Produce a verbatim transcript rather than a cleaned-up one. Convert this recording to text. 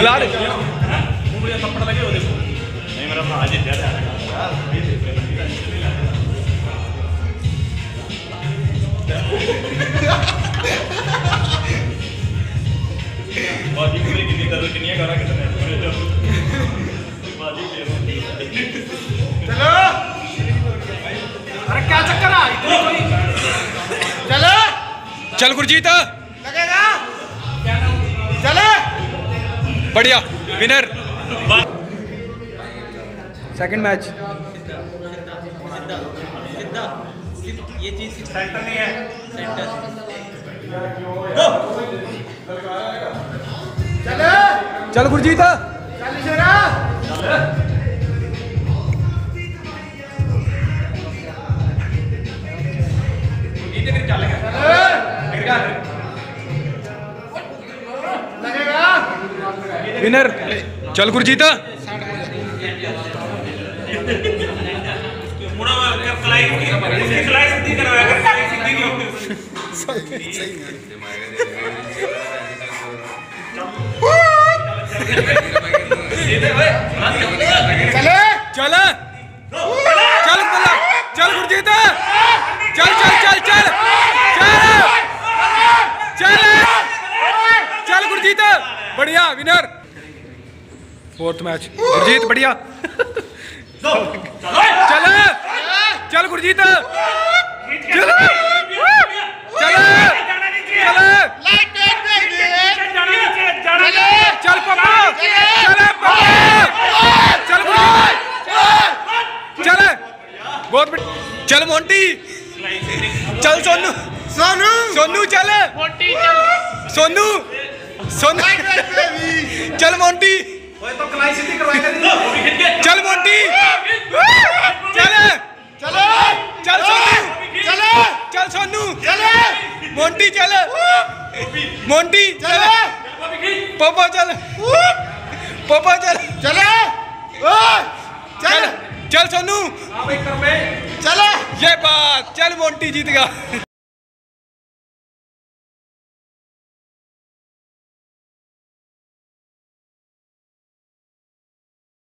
बुला रहे थप्पड़ लगे वो देखो नहीं मेरा भाई जीत गया बाजी पूरी कितनी कर कितनी करा कितने बाजी चलो अरे क्या चक्कर आ इतनी चलो चल गुरजीत लगेगा चले बढ़िया विनर सेकंड मैच ये चीज सेंटर नहीं है सेंटर चले चल गुरजीत चल शेरा लगेगा विनर चल गुरजीत मुड़ा कलाई इसकी कलाई सीधी करवाया कर कलाई सीधी नहीं होती सही चले चल चल चल गुरजीत चल चल चल चल चल चल गुरजीत बढ़िया विनर फोर्थ मैच गुरजीत बढ़िया चल चल गुरजीत चल चल चल चल पापा चल पापा चल चल बहुत चल मोंटी चल सोनू सोनू सोनू चल मोंटी चल सोनू सोनू चल मोंटी तो कलाई सीधी करवाया कर चल मोंटी चल चलो चल सोनू चलो चल सोनू चले मोंटी चल मोंटी चल पापा चल पापा चल चले चल चल सोनू चले ये बात चल मोंटी जीत गया।